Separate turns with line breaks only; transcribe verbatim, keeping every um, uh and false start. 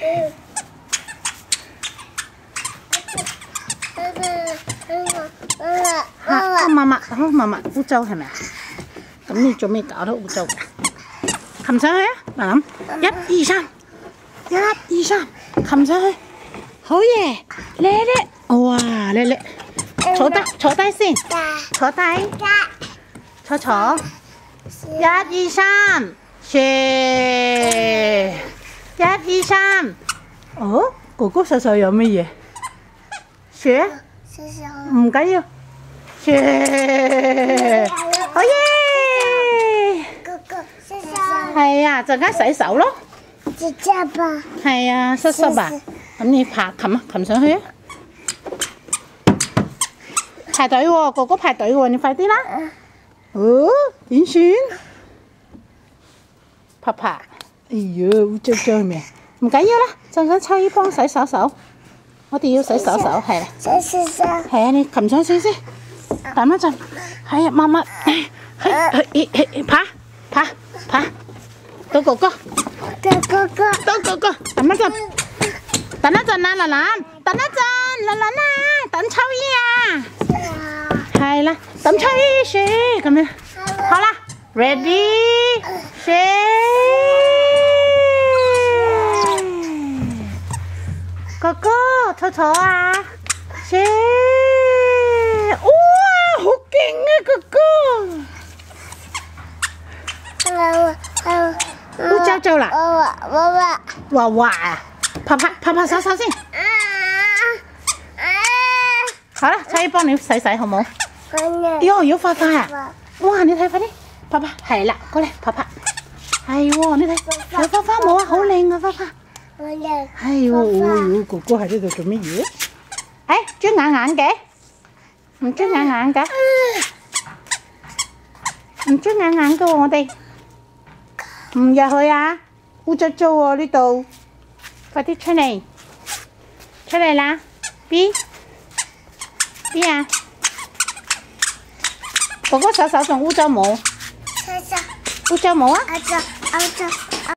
嚇！媽媽，好媽媽，污糟係咪啊？咁你做咩搞到污糟㗎？擒上去啊！嗱諗，一二三，一二三，擒上去，好嘢，叻叻，哇叻叻，坐低坐低先，坐低，坐坐，一二三，射，一二三，哦，哥哥手手有乜嘢？射？唔緊要，射，好耶！係啊，陣間洗手咯。姐姐吧。係啊，濕濕啊。咁你爬擒啊，擒上去啊。排隊喎，哥哥排隊喎，你快啲啦。哦，點算？拍拍。哎呀，污糟糟係咪？唔緊要啦，陣間秋姨幫洗手手。我哋要洗手手，係啦。洗手手。係啊，你擒上去先。等一陣。係啊，慢慢。係係係爬爬爬。到哥哥，到哥哥，到哥哥，等一陣，等一陣啊，蘭蘭，等一陣，蘭蘭啊，等秋姨啊，係啦，等秋姨雪咁樣，好啦 ，ready， 雪，哥哥坐坐啊，雪，哇，好勁啊，哥哥！污糟糟啦！娃娃娃娃啊！拍拍拍拍手手先。好啦，秋姨幫你洗洗好冇？喲，要快快啊！哇，你睇快啲，拍拍係啦，過嚟拍拍。係喎，你睇有花花冇啊？好靚啊花花。係喎，哥哥喺呢度做乜嘢？誒，捽眼眼嘅，唔捽眼眼㗎，唔捽眼眼㗎喎，我哋。唔入去啊！污糟糟喎呢度，快啲出嚟，出嚟啦 ！B B 啊，哥哥手手仲污糟冇？污糟冇啊？